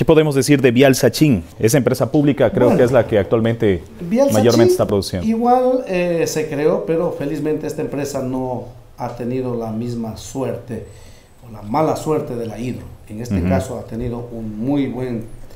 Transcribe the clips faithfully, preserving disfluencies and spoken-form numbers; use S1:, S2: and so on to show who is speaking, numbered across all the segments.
S1: ¿Qué podemos decir de Vial Sachin? Esa empresa pública creo bueno, que es la que actualmente
S2: Vial
S1: mayormente
S2: Sachin
S1: está produciendo.
S2: Igual eh, se creó, pero felizmente esta empresa no ha tenido la misma suerte o la mala suerte de la hidro. En este uh-huh. caso ha tenido un muy buen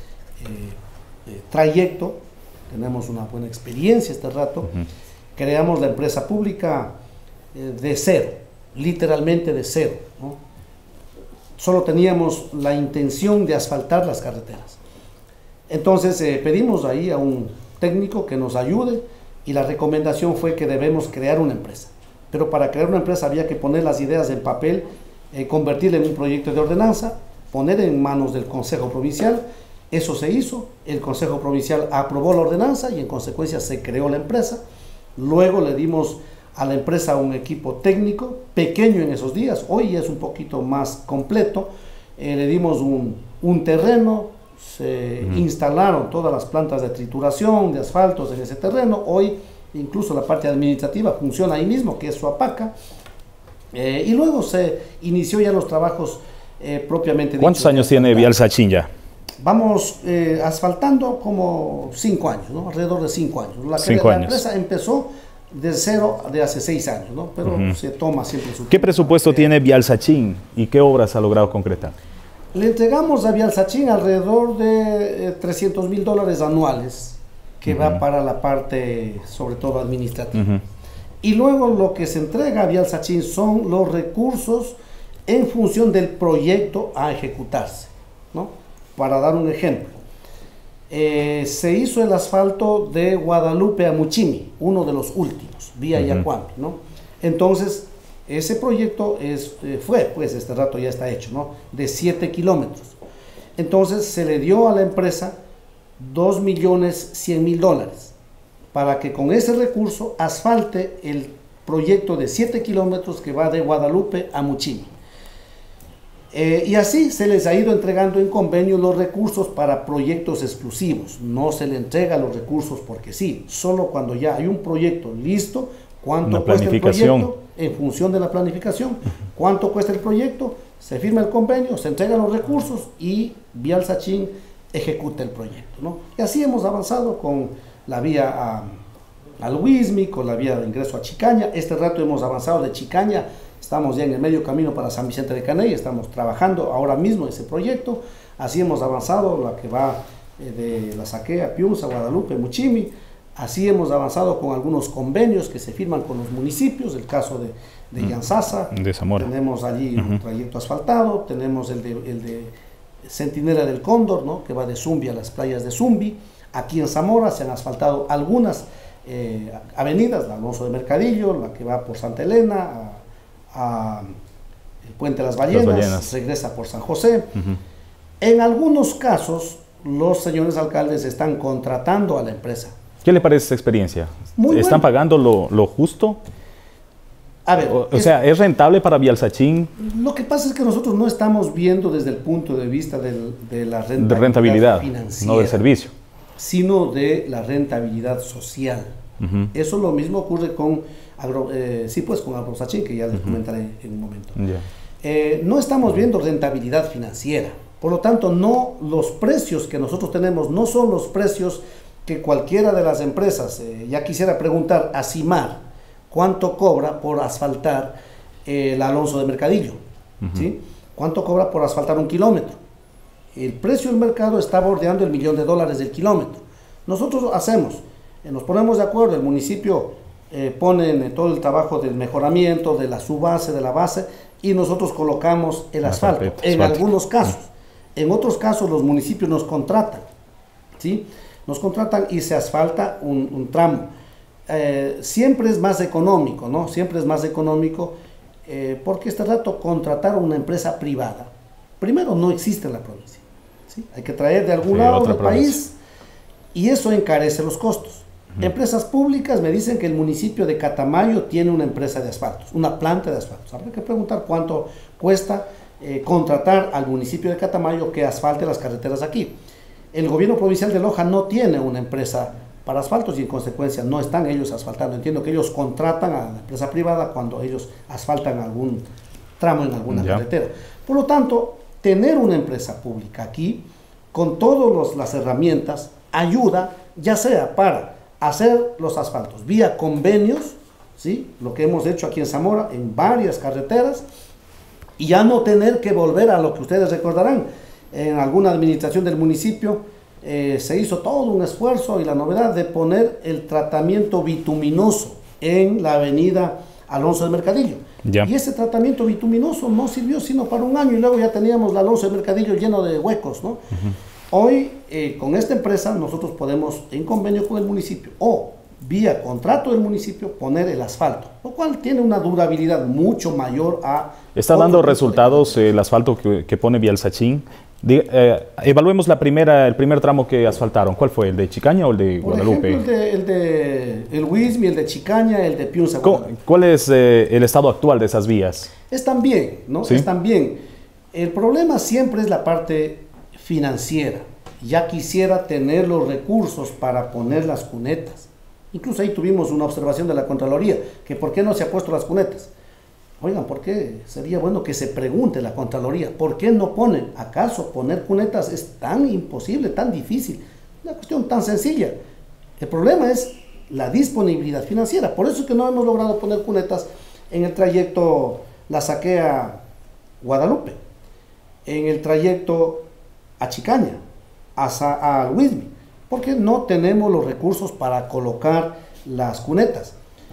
S2: eh, eh, trayecto, tenemos una buena experiencia este rato. Uh-huh. Creamos la empresa pública eh, de cero, literalmente de cero, ¿no? Solo teníamos la intención de asfaltar las carreteras. Entonces eh, pedimos ahí a un técnico que nos ayude y la recomendación fue que debemos crear una empresa. Pero para crear una empresa había que poner las ideas en papel, eh, convertirla en un proyecto de ordenanza, poner en manos del Consejo Provincial. Eso se hizo, el Consejo Provincial aprobó la ordenanza y en consecuencia se creó la empresa. Luego le dimos a la empresa un equipo técnico, pequeño en esos días, hoy es un poquito más completo, eh, le dimos un, un terreno, se uh-huh. instalaron todas las plantas de trituración, de asfaltos en ese terreno, hoy incluso la parte administrativa funciona ahí mismo, que es Suapaca, eh, y luego se inició ya los trabajos eh, propiamente dichos.
S1: ¿Cuántos años tiene Vial Sachin ya?
S2: Vamos eh, asfaltando como cinco años, ¿no? Alrededor de cinco años. La,
S1: cinco
S2: la
S1: años.
S2: empresa empezó de cero de hace seis años, ¿no? Pero uh-huh. se toma siempre su...
S1: ¿Qué presupuesto eh, tiene Vial Sachin y qué obras ha logrado concretar?
S2: Le entregamos a Vial Sachin alrededor de eh, trescientos mil dólares anuales que uh-huh. va para la parte, sobre todo administrativa. Uh-huh. Y luego lo que se entrega a Vial Sachin son los recursos en función del proyecto a ejecutarse, ¿no? Para dar un ejemplo. Eh, se hizo el asfalto de Guadalupe a Muchimi, uno de los últimos, vía uh-huh. Yacuampi, ¿no? Entonces, ese proyecto es, eh, fue, pues este rato ya está hecho, ¿no? De siete kilómetros. Entonces, se le dio a la empresa dos millones cien mil dólares para que con ese recurso asfalte el proyecto de siete kilómetros que va de Guadalupe a Muchimi. Eh, y así se les ha ido entregando en convenio los recursos para proyectos exclusivos. No se le entrega los recursos porque sí, solo cuando ya hay un proyecto listo, cuánto cuesta el proyecto en función de la planificación, cuánto cuesta el proyecto, se firma el convenio, se entregan los recursos y Vial Sachin ejecuta el proyecto, ¿no? Y así hemos avanzado con la vía a, a Luismi, con la vía de ingreso a Chicaña. Este rato hemos avanzado de Chicaña. Estamos ya en el medio camino para San Vicente de Caney, estamos trabajando ahora mismo ese proyecto. Así hemos avanzado la que va eh, de La Saquea, Piunza, Guadalupe, Muchimi. Así hemos avanzado con algunos convenios que se firman con los municipios, el caso de, de Yanzasa,
S1: de Zamora.
S2: Tenemos allí uh-huh. un trayecto asfaltado, tenemos el de, el de Centinela del Cóndor, ¿no? Que va de Zumbi a las playas de Zumbi. Aquí en Zamora se han asfaltado algunas eh, avenidas, la Alonso de Mercadillo, la que va por Santa Elena, a, a el Puente de las Ballenas, las Ballenas, regresa por San José. Uh-huh. En algunos casos, los señores alcaldes están contratando a la empresa.
S1: ¿Qué le parece esta experiencia?
S2: Muy
S1: ¿Están
S2: bueno.
S1: pagando lo, lo justo?
S2: A ver,
S1: o, o es, sea, ¿es rentable para Vial Sachin?
S2: Lo que pasa es que nosotros no estamos viendo desde el punto de vista del, de la rentabilidad,
S1: de rentabilidad
S2: financiera,
S1: no del servicio,
S2: sino de la rentabilidad social. Uh-huh. Eso lo mismo ocurre con Agro, eh, sí, pues con AgroSachin, que ya les uh-huh. comentaré en un momento. Yeah. Eh, no estamos viendo rentabilidad financiera, por lo tanto, no, los precios que nosotros tenemos no son los precios que cualquiera de las empresas, eh, ya quisiera preguntar a Cimar, ¿cuánto cobra por asfaltar eh, el Alonso de Mercadillo? Uh-huh. ¿Sí? ¿Cuánto cobra por asfaltar un kilómetro? El precio del mercado está bordeando el millón de dólares del kilómetro. Nosotros hacemos, eh, nos ponemos de acuerdo, el municipio eh, pone eh, todo el trabajo del mejoramiento, de la subbase, de la base, y nosotros colocamos el asfalto, en asfáltico. Algunos casos. Uh-huh. En otros casos los municipios nos contratan, ¿sí? Nos contratan y se asfalta un, un tramo. Eh, siempre es más económico, ¿no? Siempre es más económico eh, porque este rato contratar a una empresa privada, primero no existe en la provincia, ¿sí? Hay que traer de algún sí, lado del país y eso encarece los costos. Uh-huh. Empresas públicas me dicen que el municipio de Catamayo tiene una empresa de asfaltos, una planta de asfaltos. Habrá que preguntar cuánto cuesta eh, contratar al municipio de Catamayo que asfalte las carreteras aquí. El gobierno provincial de Loja no tiene una empresa para asfaltos y en consecuencia no están ellos asfaltando. Entiendo que ellos contratan a la empresa privada cuando ellos asfaltan algún tramo en alguna ya. carretera. Por lo tanto, tener una empresa pública aquí con todas las herramientas, ayuda, ya sea para hacer los asfaltos vía convenios, ¿sí? Lo que hemos hecho aquí en Zamora, en varias carreteras, y ya no tener que volver a lo que ustedes recordarán, en alguna administración del municipio eh, se hizo todo un esfuerzo y la novedad de poner el tratamiento bituminoso en la avenida Alonso del Mercadillo. Ya. Y ese tratamiento bituminoso no sirvió sino para un año y luego ya teníamos la Alonso del Mercadillo lleno de huecos, ¿no? Uh-huh. Hoy, eh, con esta empresa, nosotros podemos, en convenio con el municipio o vía contrato del municipio, poner el asfalto, lo cual tiene una durabilidad mucho mayor a...
S1: ¿Está dando resultados eh, el asfalto que, que pone Vialsachín? De, eh, evaluemos la primera, el primer tramo que asfaltaron. ¿Cuál fue? ¿El de Chicaña o el de
S2: Por
S1: Guadalupe?
S2: Ejemplo, el de el de el Huismi, el de Chicaña, el de Piunza.
S1: ¿Cuál es eh, el estado actual de esas vías?
S2: Están bien, ¿no? ¿Sí? Están bien. El problema siempre es la parte financiera. Ya quisiera tener los recursos para poner las cunetas. Incluso ahí tuvimos una observación de la Contraloría, que por qué no se ha puesto las cunetas. Oigan, ¿por qué? Sería bueno que se pregunte la Contraloría, ¿por qué no ponen? ¿Acaso poner cunetas es tan imposible, tan difícil? Una cuestión tan sencilla. El problema es la disponibilidad financiera. Por eso es que no hemos logrado poner cunetas en el trayecto La Saquea Guadalupe, en el trayecto a Chicaña, a, a Huismi, porque no tenemos los recursos para colocar las cunetas.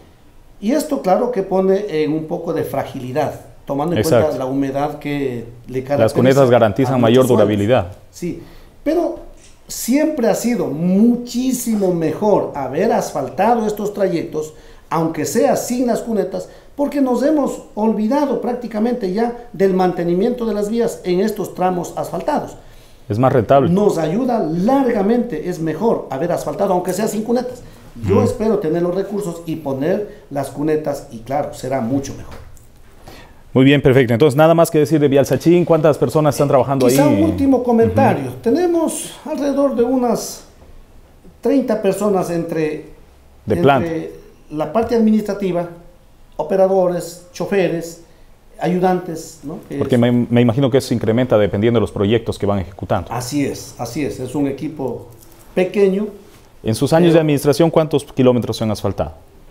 S2: Y esto, claro, que pone en un poco de fragilidad, tomando en Exacto. cuenta la humedad que le caracteriza.
S1: Las cunetas garantizan mayor durabilidad.
S2: Sí, pero siempre ha sido muchísimo mejor haber asfaltado estos trayectos, aunque sea sin las cunetas, porque nos hemos olvidado prácticamente ya del mantenimiento de las vías en estos tramos asfaltados.
S1: Es más rentable.
S2: Nos ayuda largamente, es mejor haber asfaltado, aunque sea sin cunetas. Yo mm. espero tener los recursos y poner las cunetas y claro, será mucho mejor.
S1: Muy bien, perfecto. Entonces, nada más que decir de Vialsachín, ¿cuántas personas están trabajando
S2: Quizá
S1: ahí?
S2: Quizá un último comentario. Uh-huh. Tenemos alrededor de unas treinta personas entre,
S1: de
S2: entre la parte administrativa, operadores, choferes, ayudantes, ¿no?
S1: Porque me, me imagino que eso se incrementa dependiendo de los proyectos que van ejecutando.
S2: Así es, así es. Es un equipo pequeño.
S1: En sus años de administración, ¿cuántos kilómetros se han asfaltado?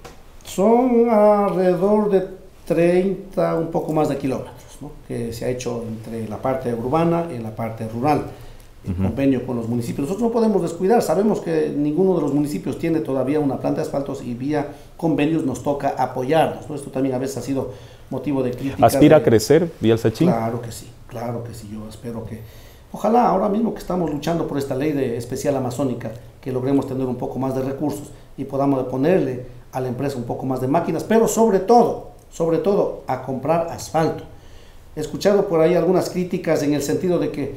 S2: Son alrededor de treinta, un poco más de kilómetros, ¿no? Que se ha hecho entre la parte urbana y la parte rural, en uh-huh. convenio con los municipios. Nosotros no podemos descuidar, sabemos que ninguno de los municipios tiene todavía una planta de asfaltos y vía convenios nos toca apoyarnos, ¿no? Esto también a veces ha sido motivo de crítica.
S1: ¿Aspira
S2: de,
S1: a crecer Vialsachín?
S2: Claro que sí, claro que sí, yo espero que... Ojalá ahora mismo que estamos luchando por esta ley de especial amazónica, que logremos tener un poco más de recursos y podamos ponerle a la empresa un poco más de máquinas, pero sobre todo, sobre todo a comprar asfalto. He escuchado por ahí algunas críticas en el sentido de que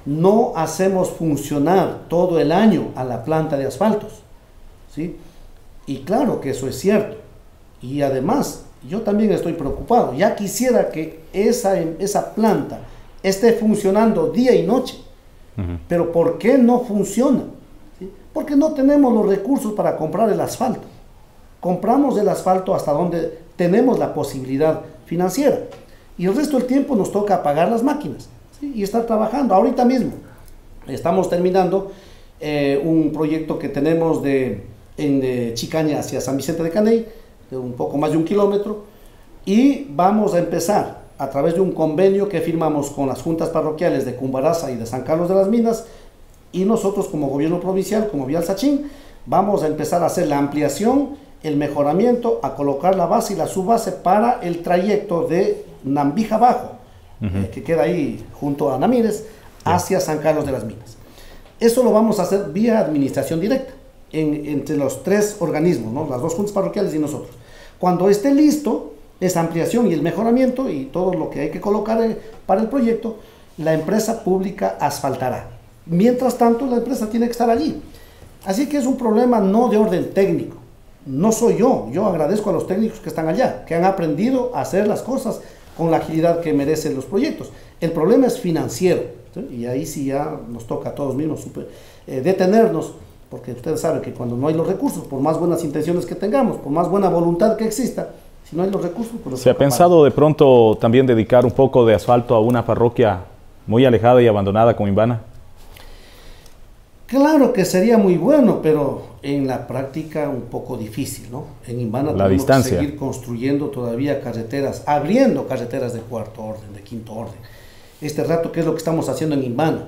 S2: no hacemos funcionar todo el año a la planta de asfaltos, ¿sí? Y claro que eso es cierto. Y además, yo también estoy preocupado. Ya quisiera que esa, esa planta esté funcionando día y noche. Uh-huh. Pero ¿por qué no funciona? ¿Sí? Porque no tenemos los recursos para comprar el asfalto. Compramos el asfalto hasta donde tenemos la posibilidad financiera. Y el resto del tiempo nos toca apagar las máquinas, ¿sí? Y estar trabajando. Ahorita mismo estamos terminando eh, un proyecto que tenemos de, en, de Chicaña hacia San Vicente de Caney, de un poco más de un kilómetro, y vamos a empezar a través de un convenio que firmamos con las juntas parroquiales de Cumbaraza y de San Carlos de las Minas, y nosotros como gobierno provincial, como Vialsachín, vamos a empezar a hacer la ampliación, el mejoramiento, a colocar la base y la subbase para el trayecto de Nambija Bajo, uh-huh. eh, que queda ahí junto a Namírez, yeah. hacia San Carlos de las Minas. Eso lo vamos a hacer vía administración directa, en, entre los tres organismos, ¿no? Las dos juntas parroquiales y nosotros. Cuando esté listo esa ampliación y el mejoramiento y todo lo que hay que colocar eh, para el proyecto, la empresa pública asfaltará. Mientras tanto, la empresa tiene que estar allí. Así que es un problema no de orden técnico. No soy yo, yo agradezco a los técnicos que están allá, que han aprendido a hacer las cosas con la agilidad que merecen los proyectos. El problema es financiero, ¿sí? Y ahí sí ya nos toca a todos mismos super, eh, detenernos, porque ustedes saben que cuando no hay los recursos, por más buenas intenciones que tengamos, por más buena voluntad que exista, si no hay los recursos... Pues
S1: ¿Se ha pensado de pronto también dedicar un poco de asfalto a una parroquia muy alejada y abandonada como Imbana?
S2: Claro que sería muy bueno, pero en la práctica un poco difícil, ¿no? En Imbana
S1: la
S2: tenemos
S1: distancia.
S2: que seguir construyendo todavía carreteras, abriendo carreteras de cuarto orden, de quinto orden. Este rato, ¿qué es lo que estamos haciendo en Imbana?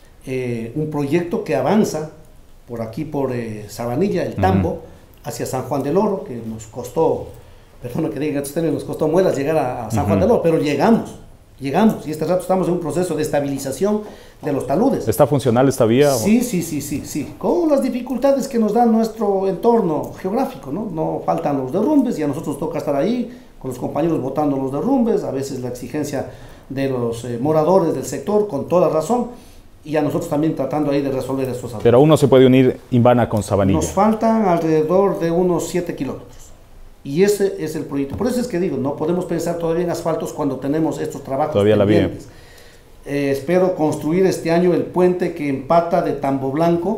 S2: Eh, un proyecto que avanza por aquí, por eh, Sabanilla, el Tambo, uh-huh. hacia San Juan del Oro, que nos costó, perdón que diga estos términos, nos costó muelas llegar a, a San uh-huh. Juan del Oro, pero llegamos. Llegamos y este rato estamos en un proceso de estabilización de los taludes.
S1: ¿Está funcional esta vía?
S2: Sí, sí, sí, sí, sí. Con las dificultades que nos da nuestro entorno geográfico, ¿no? No faltan los derrumbes y a nosotros toca estar ahí con los compañeros votando los derrumbes, a veces la exigencia de los eh, moradores del sector, con toda razón, y a nosotros también tratando ahí de resolver estos asuntos.
S1: Pero aún no se puede unir Imbana con Sabanilla.
S2: Nos faltan alrededor de unos siete kilómetros. Y ese es el proyecto. Por eso es que digo, no podemos pensar todavía en asfaltos cuando tenemos estos trabajos
S1: todavía
S2: pendientes. La vía. Eh, espero construir este año el puente que empata de Tambo Blanco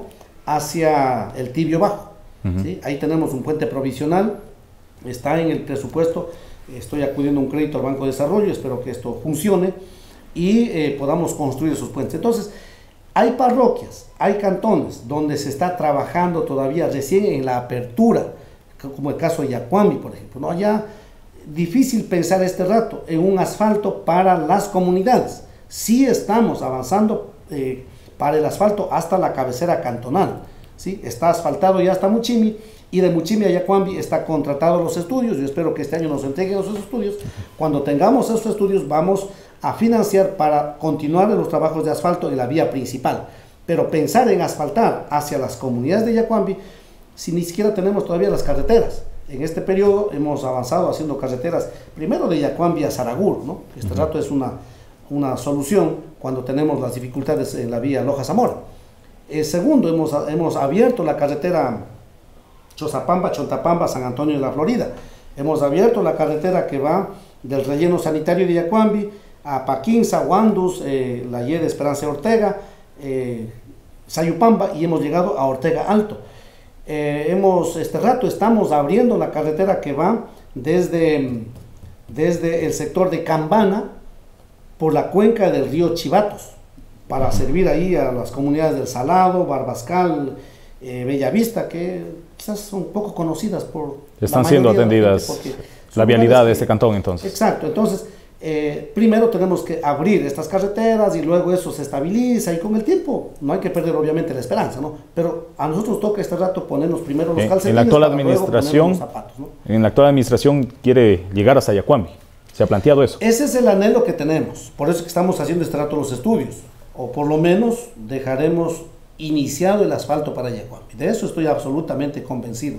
S2: hacia el Tibio Bajo. Uh-huh. ¿Sí? Ahí tenemos un puente provisional, está en el presupuesto, estoy acudiendo a un crédito al Banco de Desarrollo, espero que esto funcione y eh, podamos construir esos puentes. Entonces, hay parroquias, hay cantones donde se está trabajando todavía recién en la apertura, como el caso de Yacuambi, por ejemplo, ¿no? Allá difícil pensar este rato en un asfalto para las comunidades. Sí estamos avanzando eh, para el asfalto hasta la cabecera cantonal, ¿sí? Está asfaltado ya hasta Muchimi, y de Muchimi a Yacuambi está contratado los estudios. Yo espero que este año nos entreguen esos estudios. Cuando tengamos esos estudios vamos a financiar para continuar los trabajos de asfalto en la vía principal. Pero pensar en asfaltar hacia las comunidades de Yacuambi, si ni siquiera tenemos todavía las carreteras. En este periodo hemos avanzado haciendo carreteras, primero de Yacuambi a Saragur, ¿no? Este uh-huh. rato es una, una solución cuando tenemos las dificultades en la vía Loja-Zamora. Eh, segundo, hemos, hemos abierto la carretera Chozapamba, Chontapamba, San Antonio de la Florida. Hemos abierto la carretera que va del relleno sanitario de Yacuambi a Paquinza, Huandus, eh, la Y de Esperanza Ortega, eh, Sayupamba, y hemos llegado a Ortega Alto. Eh, hemos, este rato estamos abriendo la carretera que va desde, desde el sector de Cambana por la cuenca del río Chivatos para servir ahí a las comunidades del Salado, Barbascal, eh, Bellavista, que quizás son poco conocidas por
S1: están siendo atendidas la vialidad de este cantón entonces.
S2: Exacto, entonces Eh, primero tenemos que abrir estas carreteras y luego eso se estabiliza y con el tiempo no hay que perder obviamente la esperanza, ¿no? Pero a nosotros toca este rato ponernos primero los calcetines.
S1: En la actual administración, los zapatos, ¿no? En la actual administración quiere llegar hasta Yacuambi. ¿Se ha planteado eso?
S2: Ese es el anhelo que tenemos, por eso es que estamos haciendo este rato los estudios, o por lo menos dejaremos iniciado el asfalto para Yacuambi. De eso estoy absolutamente convencido.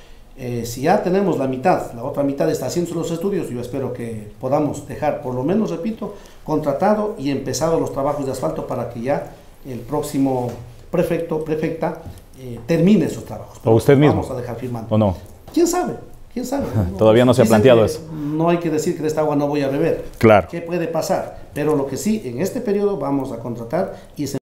S2: Eh, si ya tenemos la mitad, la otra mitad está haciendo los estudios, yo espero que podamos dejar, por lo menos, repito, contratado y empezado los trabajos de asfalto para que ya el próximo prefecto, prefecta, eh, termine esos trabajos.
S1: ¿O usted mismo?
S2: Vamos a dejar firmando.
S1: ¿O no?
S2: ¿Quién sabe? ¿Quién sabe? No,
S1: Todavía no se ha planteado eso.
S2: No hay que decir que de esta agua no voy a beber.
S1: Claro.
S2: ¿Qué puede pasar? Pero lo que sí, en este periodo vamos a contratar y se